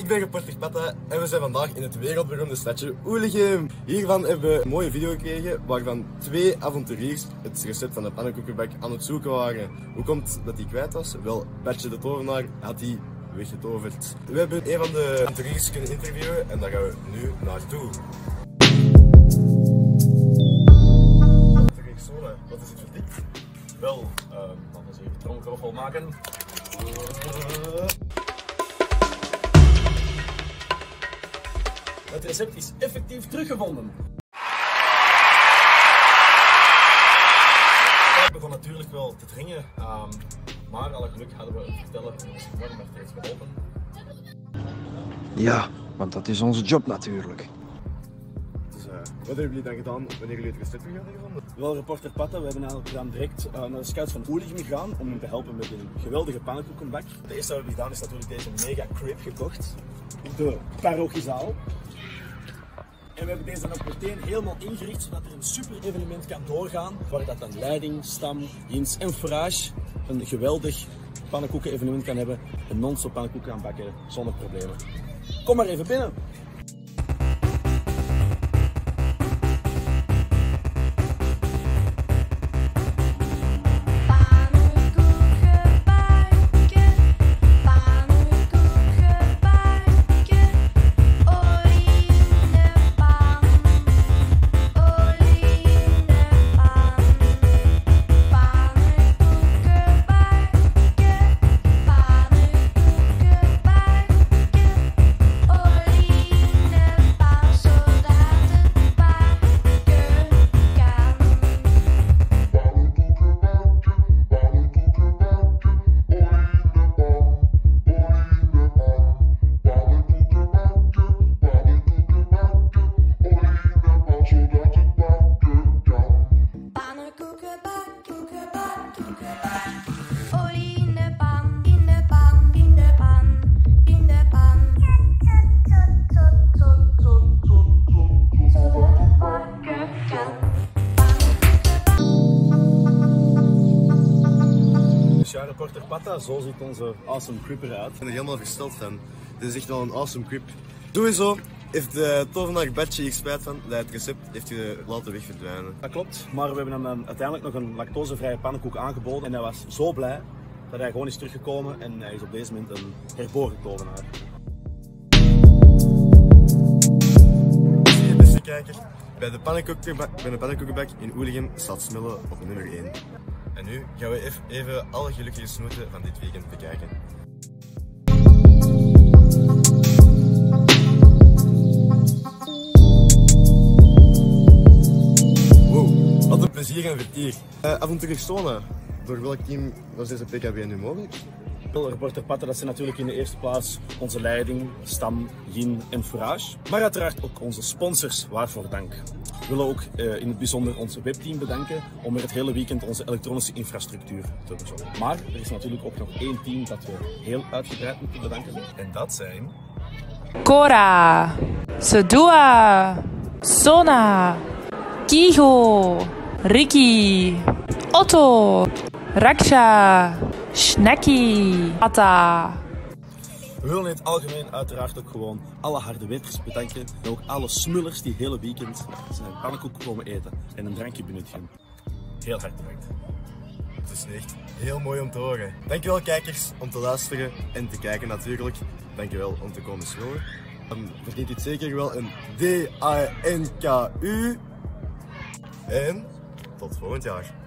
Ik ben reporter Patta en we zijn vandaag in het wereldberoemde stadje Oelichem. Hiervan hebben we een mooie video gekregen waarvan 2 avonturiers het recept van de pannenkoekenbak aan het zoeken waren. Hoe komt dat hij kwijt was? Wel, Betje de Tovenaar had die weggetoverd. We hebben een van de avonturiers kunnen interviewen en daar gaan we nu naartoe. Wat is het verdikt? Wel, laten we even tromgeroffel maken. Het recept is effectief teruggevonden. Ik begon natuurlijk wel te dringen, maar alle geluk hadden we het vertellen en is morgen nog steeds geholpen. Ja, want dat is onze job natuurlijk. Dus, wat hebben jullie dan gedaan wanneer jullie het recept terug hadden gevonden? Wel, reporter Patta, we hebben eigenlijk dan direct naar de scouts van Oelichem gegaan om hem te helpen met een geweldige pannenkoekenbak. Het eerste wat we hebben gedaan is natuurlijk deze mega crib gekocht in de parochiezaal. En we hebben deze dan ook meteen helemaal ingericht zodat er een super evenement kan doorgaan. Waar dat dan leiding, stam, jins en fourage een geweldig pannenkoeken evenement kan hebben. En non-stop pannenkoeken kan bakken zonder problemen. Kom maar even binnen. Ja, reporter Patta, zo ziet onze awesome crib eruit. Ik ben er helemaal versteld van. Dit is echt wel een awesome crib. Sowieso heeft de tovenaar Betje hier spijt van dat het recept heeft laten wegverdwijnen. Dat klopt, maar we hebben hem dan uiteindelijk nog een lactosevrije pannenkoek aangeboden en hij was zo blij dat hij gewoon is teruggekomen en hij is op deze moment een herboren tovenaar. Zie je, beste kijker, bij de pannenkoekenbak in Oelichem staat smullen op nummer 1. En nu gaan we even alle gelukkige snoeten van dit weekend bekijken. Wow, wat een plezier en vertier. Avonturier Sona, door welk team was deze PKB nu mogelijk? Reporter Patta, dat zijn natuurlijk in de eerste plaats onze leiding, stam, yin en fourage. Maar uiteraard ook onze sponsors, waarvoor dank. We willen ook in het bijzonder ons webteam bedanken om er het hele weekend onze elektronische infrastructuur te verzorgen. Maar er is natuurlijk ook nog 1 team dat we heel uitgebreid moeten bedanken. En dat zijn... Cora, Sedua, Sona, Kigo, Ricky, Otto, Raksha, Snacky, Patta. We willen in het algemeen uiteraard ook gewoon alle harde werkers bedanken. En ook alle smullers die het hele weekend zijn pannenkoeken komen eten en een drankje benuttigen. Heel hard bedankt. Het is echt heel mooi om te horen. Dankjewel kijkers om te luisteren en te kijken natuurlijk. Dankjewel om te komen smullen. Dan verdient dit zeker wel een DANKU. En tot volgend jaar.